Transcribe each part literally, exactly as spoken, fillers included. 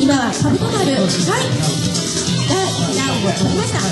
今はカブト丸、はい、がダウンを取りました。はい。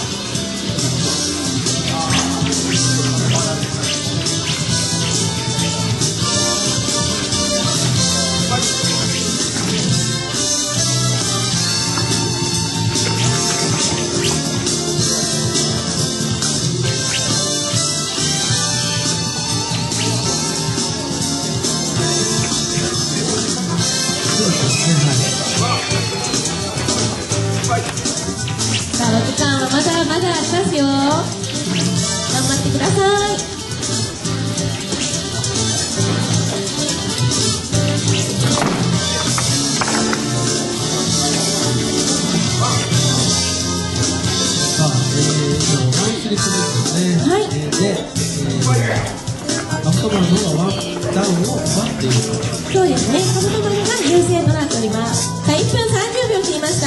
さあ、お時間はまだまだありますよ。頑張ってください。 さあ、えーと、マンスリップですね。 はい。 えー、で、えー、カブト丸の方がワンダウンを奪っている。 そうですね。カブト丸が優勢となっております。さあ、いっぷんさんじゅうびょう切りました。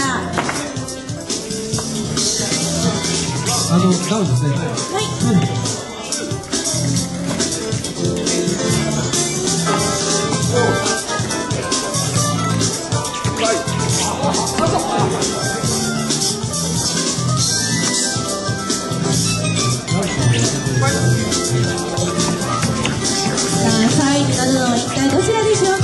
あの、ダウンですね。はい。うん。 さあ、最後なるのは一体どちらでしょうか。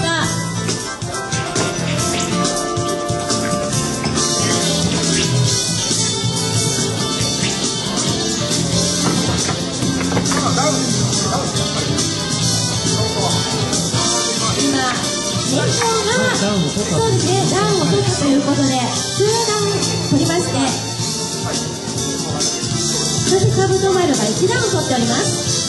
今、年俸が、そうですね、ダウンを取ったということで、にダウン取りまして、そしてカブト丸がいちダウン取っております。